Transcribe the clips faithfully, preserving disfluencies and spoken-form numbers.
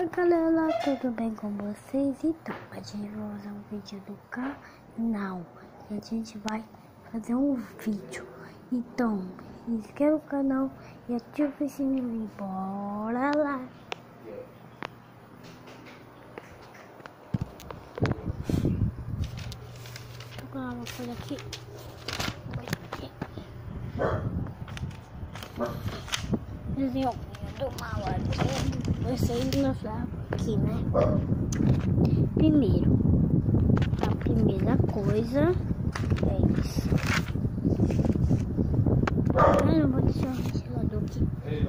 Oi galera, tudo bem com vocês? Então, a gente vai fazer um vídeo do canal e a gente vai fazer um vídeo. Então, se inscreva no canal e ative o sininho e bora lá! Tô com uma coisa aqui. Desenho do mal ali. Vocês não sabem aqui, né? Primeiro, a primeira coisa é isso. Ah, não vou deixar o ventilador aqui.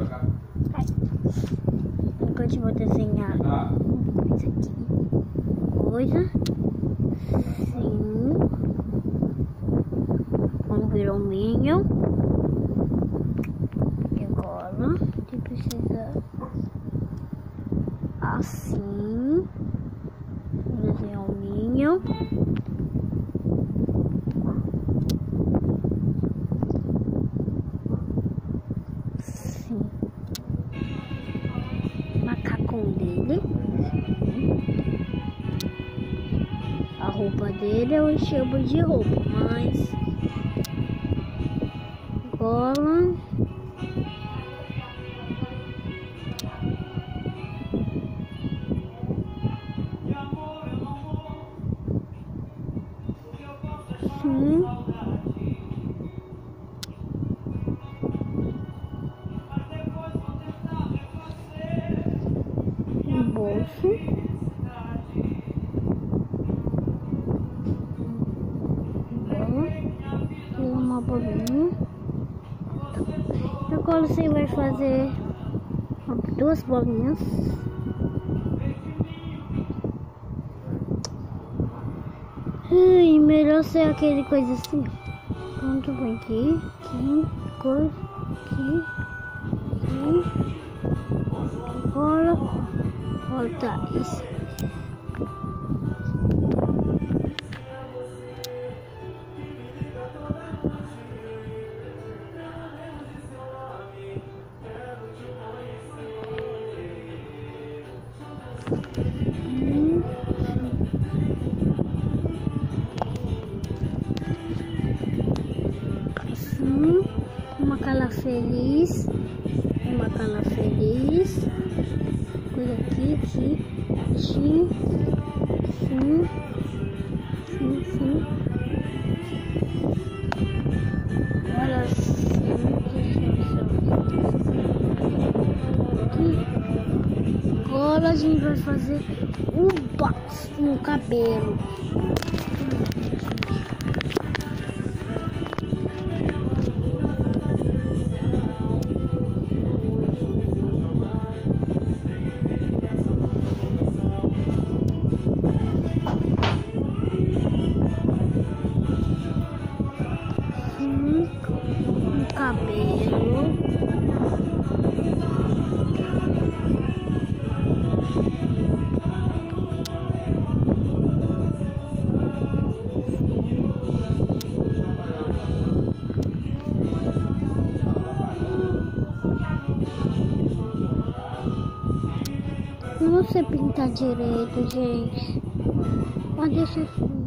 Agora eu vou desenhar isso aqui. Coisa. Sim. Quando virou um minion. E agora, você precisa assim, desenhar um minion. Sim. Macacão dele. A roupa dele é um estilo de roupa, mas agora sim. Um bolso. Agora, tem uma bolinha. Agora você vai fazer duas bolinhas. Ai, melhor ser aquele coisa assim. Pronto, vem aqui, aqui, coisa, aqui, aqui. Agora, volta isso. Hum. Assim, uma cara feliz, uma cara feliz, coisa aqui, aqui, assim, sim, sim, sim. Agora sim, aqui. Agora a gente vai fazer um box no cabelo. Cabelo. Não sei pintar direito, gente. Mas deixa assim.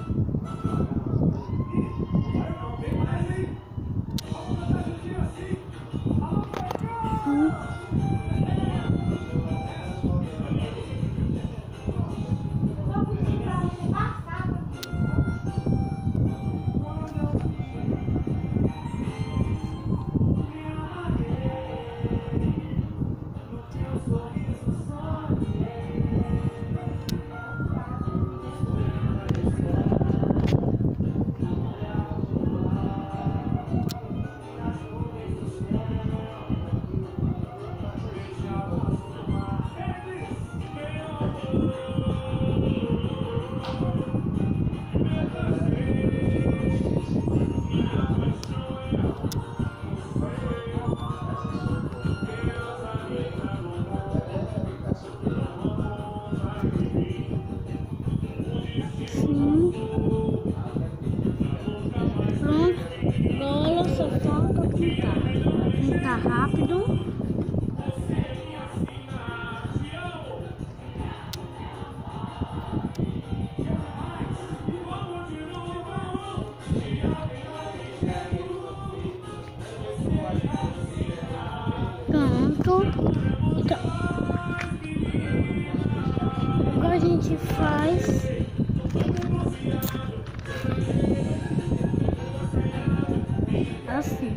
Sim. Pronto. Agora só falta pintar. Pintar rápido. gente faz assim,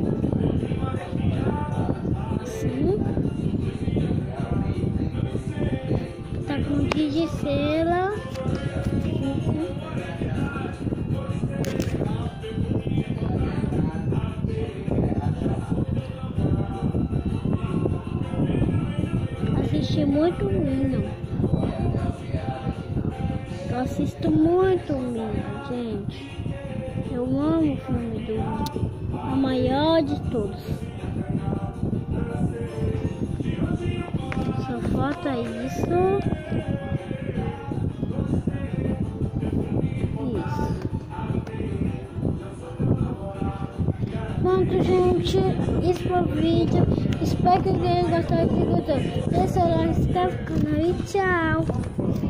assim, tá com giz de cera, assisti muito Minion, eu assisto muito Minion, gente, eu amo o filme do a maior de todos. Só falta isso. Isso. Pronto, gente. Isso foi o vídeo. Espero que tenham gostado. Se gostou, deixa o like, se inscreve no canal e tchau.